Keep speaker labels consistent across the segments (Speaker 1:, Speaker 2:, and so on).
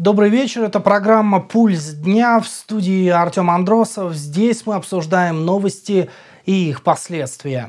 Speaker 1: Добрый вечер, это программа «Пульс дня», в студии Артем Андросов. Здесь мы обсуждаем новости и их последствия.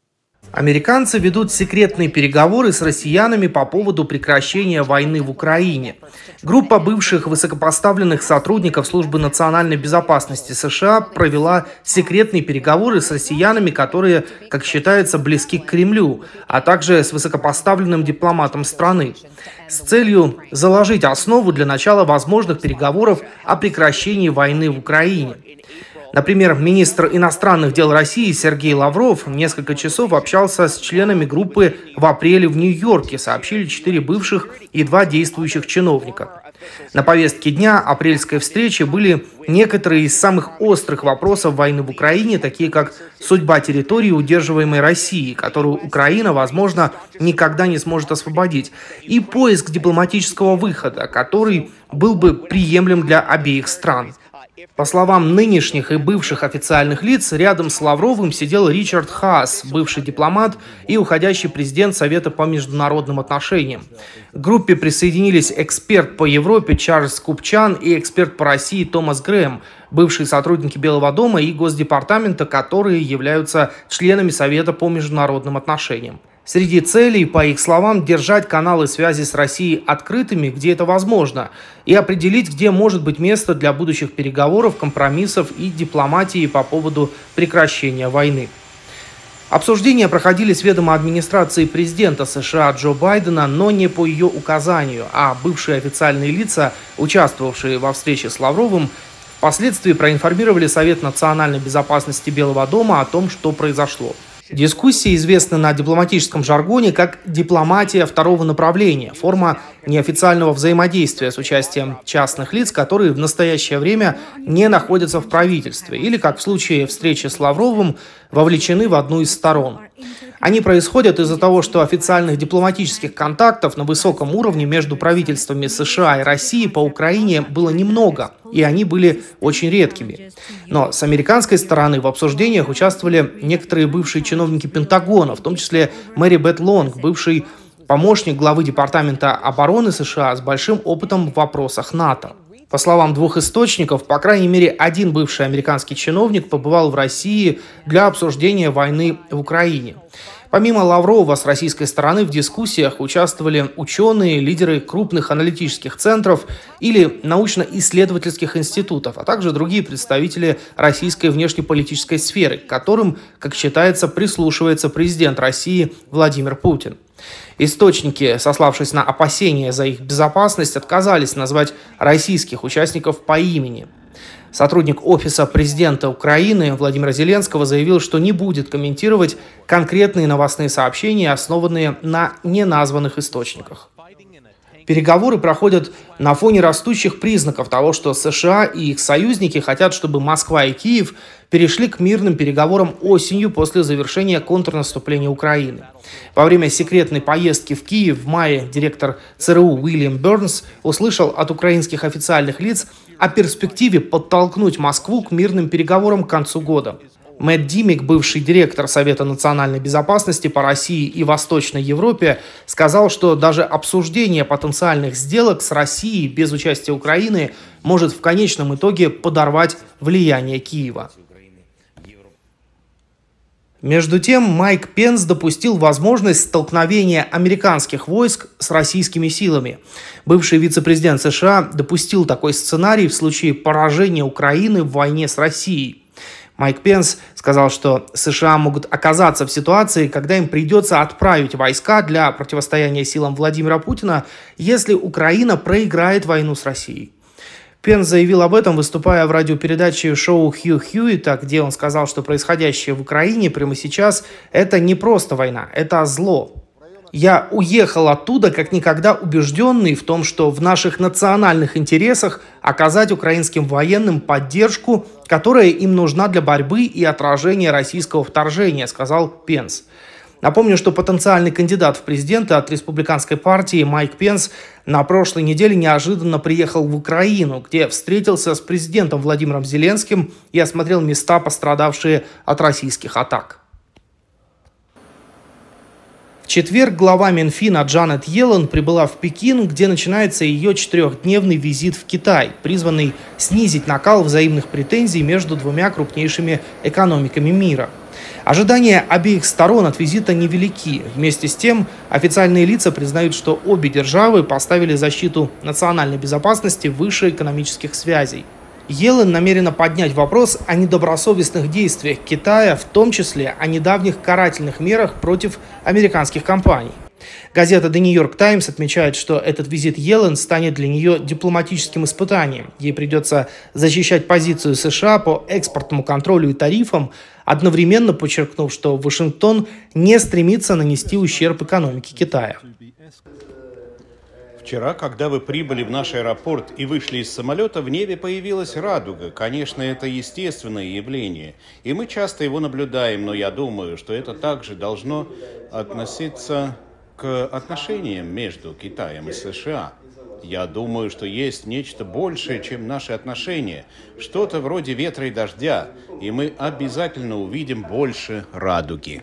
Speaker 1: Американцы ведут секретные переговоры с россиянами по поводу прекращения войны в Украине. Группа бывших высокопоставленных сотрудников Службы национальной безопасности США провела секретные переговоры с россиянами, которые, как считается, близки к Кремлю, а также с высокопоставленным дипломатом страны, с целью заложить основу для начала возможных переговоров о прекращении войны в Украине. Например, министр иностранных дел России Сергей Лавров несколько часов общался с членами группы в апреле в Нью-Йорке, сообщили 4 бывших и 2 действующих чиновника. На повестке дня апрельской встречи были некоторые из самых острых вопросов войны в Украине, такие как судьба территории, удерживаемой Россией, которую Украина, возможно, никогда не сможет освободить, и поиск дипломатического выхода, который был бы приемлем для обеих стран. По словам нынешних и бывших официальных лиц, рядом с Лавровым сидел Ричард Хаас, бывший дипломат и уходящий президент Совета по международным отношениям. К группе присоединились эксперт по Европе Чарльз Купчан и эксперт по России Томас Грэм, бывшие сотрудники Белого дома и Госдепартамента, которые являются членами Совета по международным отношениям. Среди целей, по их словам, держать каналы связи с Россией открытыми, где это возможно, и определить, где может быть место для будущих переговоров, компромиссов и дипломатии по поводу прекращения войны. Обсуждения проходили с ведома администрации президента США Джо Байдена, но не по ее указанию, а бывшие официальные лица, участвовавшие во встрече с Лавровым, впоследствии проинформировали Совет национальной безопасности Белого дома о том, что произошло. Дискуссии известны на дипломатическом жаргоне как «дипломатия второго направления», форма неофициального взаимодействия с участием частных лиц, которые в настоящее время не находятся в правительстве или, как в случае встречи с Лавровым, вовлечены в одну из сторон. Они происходят из-за того, что официальных дипломатических контактов на высоком уровне между правительствами США и России по Украине было немного, и они были очень редкими. Но с американской стороны в обсуждениях участвовали некоторые бывшие чиновники Пентагона, в том числе Мэри Бет Лонг, бывший помощник главы Департамента обороны США с большим опытом в вопросах НАТО. По словам 2 источников, по крайней мере, один бывший американский чиновник побывал в России для обсуждения войны в Украине. Помимо Лаврова, с российской стороны в дискуссиях участвовали ученые, лидеры крупных аналитических центров или научно-исследовательских институтов, а также другие представители российской внешнеполитической сферы, к которым, как считается, прислушивается президент России Владимир Путин. Источники, сославшись на опасения за их безопасность, отказались назвать российских участников по имени. Сотрудник Офиса президента Украины Владимира Зеленского заявил, что не будет комментировать конкретные новостные сообщения, основанные на неназванных источниках. Переговоры проходят на фоне растущих признаков того, что США и их союзники хотят, чтобы Москва и Киев перешли к мирным переговорам осенью после завершения контрнаступления Украины. Во время секретной поездки в Киев в мае директор ЦРУ Уильям Бернс услышал от украинских официальных лиц о перспективе подтолкнуть Москву к мирным переговорам к концу года. Мэтт Димик, бывший директор Совета национальной безопасности по России и Восточной Европе, сказал, что даже обсуждение потенциальных сделок с Россией без участия Украины может в конечном итоге подорвать влияние Киева. Между тем, Майк Пенс допустил возможность столкновения американских войск с российскими силами. Бывший вице-президент США допустил такой сценарий в случае поражения Украины в войне с Россией. Майк Пенс сказал, что США могут оказаться в ситуации, когда им придется отправить войска для противостояния силам Владимира Путина, если Украина проиграет войну с Россией. Пенс заявил об этом, выступая в радиопередаче шоу Хью Хьюитта, где он сказал, что происходящее в Украине прямо сейчас – это не просто война, это зло. «Я уехал оттуда как никогда убежденный в том, что в наших национальных интересах оказать украинским военным поддержку, которая им нужна для борьбы и отражения российского вторжения», сказал Пенс. Напомню, что потенциальный кандидат в президенты от республиканской партии Майк Пенс на прошлой неделе неожиданно приехал в Украину, где встретился с президентом Владимиром Зеленским и осмотрел места, пострадавшие от российских атак. В четверг глава Минфина Джанет Йеллен прибыла в Пекин, где начинается ее 4-дневный визит в Китай, призванный снизить накал взаимных претензий между двумя крупнейшими экономиками мира. Ожидания обеих сторон от визита невелики. Вместе с тем, официальные лица признают, что обе державы поставили защиту национальной безопасности выше экономических связей. Йеллен намерена поднять вопрос о недобросовестных действиях Китая, в том числе о недавних карательных мерах против американских компаний. Газета The New York Times отмечает, что этот визит Йеллен станет для нее дипломатическим испытанием. Ей придется защищать позицию США по экспортному контролю и тарифам, одновременно подчеркнув, что Вашингтон не стремится нанести ущерб экономике Китая.
Speaker 2: Вчера, когда вы прибыли в наш аэропорт и вышли из самолета, в небе появилась радуга. Конечно, это естественное явление, и мы часто его наблюдаем, но я думаю, что это также должно относиться к отношениям между Китаем и США. Я думаю, что есть нечто большее, чем наши отношения, что-то вроде ветра и дождя, и мы обязательно увидим больше радуги.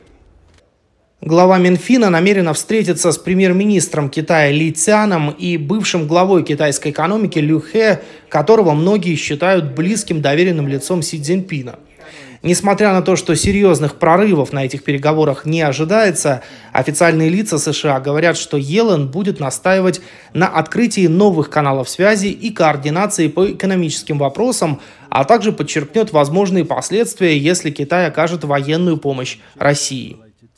Speaker 1: Глава Минфина намерена встретиться с премьер-министром Китая Ли Цяном и бывшим главой китайской экономики Лю Хэ, которого многие считают близким доверенным лицом Си Цзиньпина. Несмотря на то, что серьезных прорывов на этих переговорах не ожидается, официальные лица США говорят, что Йеллен будет настаивать на открытии новых каналов связи и координации по экономическим вопросам, а также подчеркнет возможные последствия, если Китай окажет военную помощь России.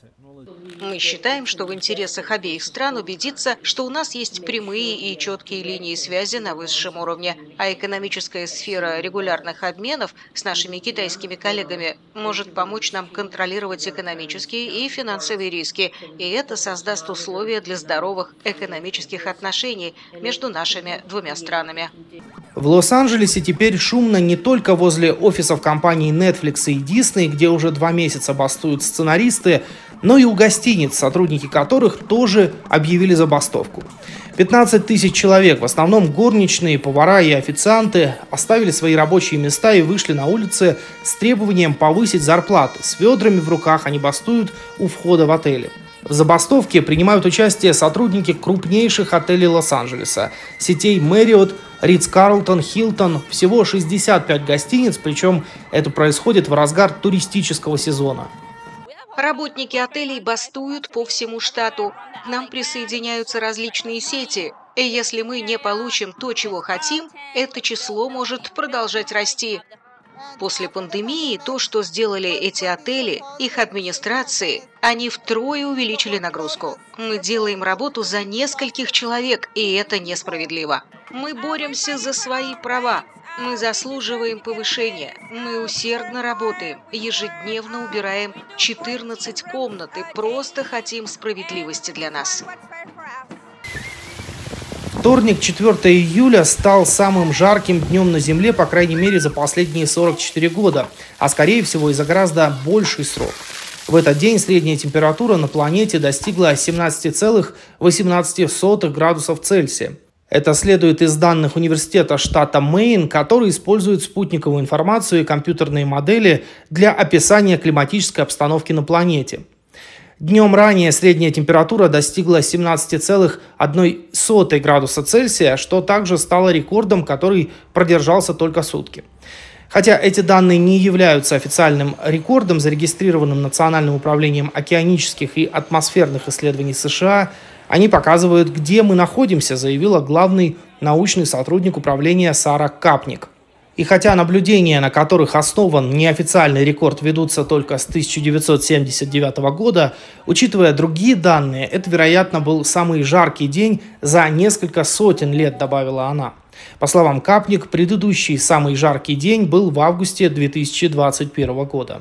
Speaker 3: Мы считаем, что в интересах обеих стран убедиться, что у нас есть прямые и четкие линии связи на высшем уровне, а экономическая сфера регулярных обменов с нашими китайскими коллегами может помочь нам контролировать экономические и финансовые риски, и это создаст условия для здоровых экономических отношений между нашими двумя странами.
Speaker 1: В Лос-Анджелесе теперь шумно не только возле офисов компаний Netflix и Disney, где уже 2 месяца бастуют сценаристы, но и у гостиниц, сотрудники которых тоже объявили забастовку. 15 тысяч человек, в основном горничные, повара и официанты, оставили свои рабочие места и вышли на улицы с требованием повысить зарплаты. С ведрами в руках они бастуют у входа в отели. В забастовке принимают участие сотрудники крупнейших отелей Лос-Анджелеса, сетей Marriott, Ритц-Карлтон, Хилтон, всего 65 гостиниц, причем это происходит в разгар туристического сезона.
Speaker 3: Работники отелей бастуют по всему штату. К нам присоединяются различные сети. И если мы не получим то, чего хотим, это число может продолжать расти. После пандемии то, что сделали эти отели, их администрации, они втрое увеличили нагрузку. Мы делаем работу за нескольких человек, и это несправедливо. Мы боремся за свои права. Мы заслуживаем повышения. Мы усердно работаем, ежедневно убираем 14 комнат и просто хотим справедливости для нас.
Speaker 1: Вторник, 4 июля, стал самым жарким днем на Земле, по крайней мере, за последние 44 года, а скорее всего и за гораздо больший срок. В этот день средняя температура на планете достигла 17,18 градусов Цельсия. Это следует из данных университета штата Мэйн, который использует спутниковую информацию и компьютерные модели для описания климатической обстановки на планете. Днем ранее средняя температура достигла 17,1 градуса Цельсия, что также стало рекордом, который продержался только сутки. Хотя эти данные не являются официальным рекордом, зарегистрированным Национальным управлением океанических и атмосферных исследований США, они показывают, где мы находимся, заявила главный научный сотрудник управления Сара Капник. И хотя наблюдения, на которых основан неофициальный рекорд, ведутся только с 1979 года, учитывая другие данные, это, вероятно, был самый жаркий день за несколько сотен лет, добавила она. По словам Капник, предыдущий самый жаркий день был в августе 2021 года.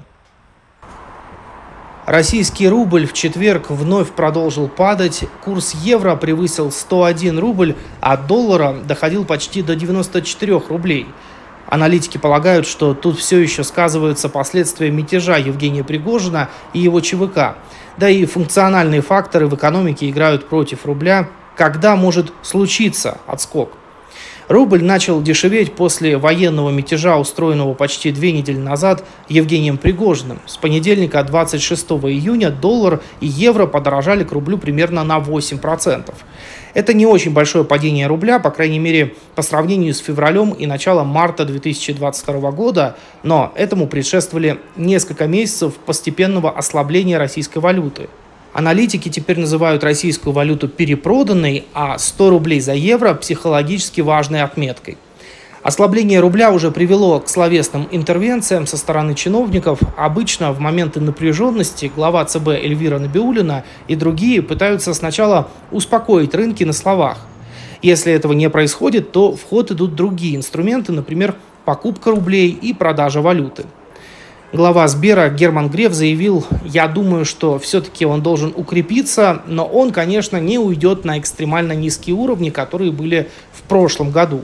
Speaker 1: Российский рубль в четверг вновь продолжил падать, курс евро превысил 101 рубль, а доллара доходил почти до 94 рублей. Аналитики полагают, что тут все еще сказываются последствия мятежа Евгения Пригожина и его ЧВК. Да и функциональные факторы в экономике играют против рубля, когда может случиться отскок. Рубль начал дешеветь после военного мятежа, устроенного почти 2 недели назад Евгением Пригожиным. С понедельника 26 июня доллар и евро подорожали к рублю примерно на 8%. Это не очень большое падение рубля, по крайней мере, по сравнению с февралем и началом марта 2022 года, но этому предшествовали несколько месяцев постепенного ослабления российской валюты. Аналитики теперь называют российскую валюту перепроданной, а 100 рублей за евро – психологически важной отметкой. Ослабление рубля уже привело к словесным интервенциям со стороны чиновников. Обычно в моменты напряженности глава ЦБ Эльвира Набиуллина и другие пытаются сначала успокоить рынки на словах. Если этого не происходит, то в ход идут другие инструменты, например, покупка рублей и продажа валюты. Глава Сбера Герман Греф заявил: «Я думаю, что все-таки он должен укрепиться, но он, конечно, не уйдет на экстремально низкие уровни, которые были в прошлом году».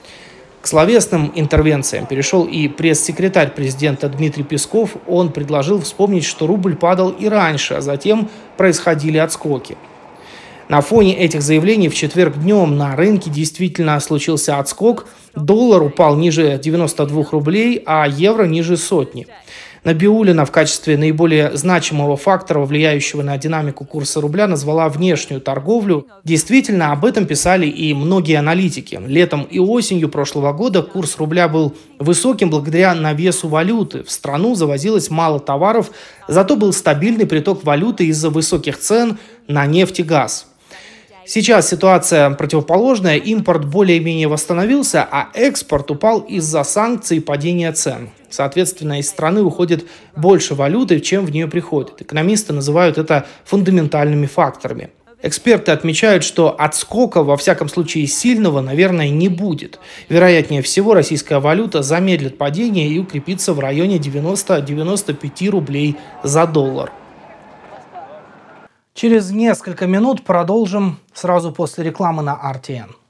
Speaker 1: К словесным интервенциям перешел и пресс-секретарь президента Дмитрий Песков. Он предложил вспомнить, что рубль падал и раньше, а затем происходили отскоки. На фоне этих заявлений в четверг днем на рынке действительно случился отскок. Доллар упал ниже 92 рублей, а евро ниже сотни. Набиуллина в качестве наиболее значимого фактора, влияющего на динамику курса рубля, назвала внешнюю торговлю. Действительно, об этом писали и многие аналитики. Летом и осенью прошлого года курс рубля был высоким благодаря навесу валюты. В страну завозилось мало товаров, зато был стабильный приток валюты из-за высоких цен на нефть и газ. Сейчас ситуация противоположная, импорт более-менее восстановился, а экспорт упал из-за санкций и падения цен. Соответственно, из страны уходит больше валюты, чем в нее приходит. Экономисты называют это фундаментальными факторами. Эксперты отмечают, что отскока, во всяком случае сильного, наверное, не будет. Вероятнее всего, российская валюта замедлит падение и укрепится в районе 90-95 рублей за доллар. Через несколько минут продолжим сразу после рекламы на RTN.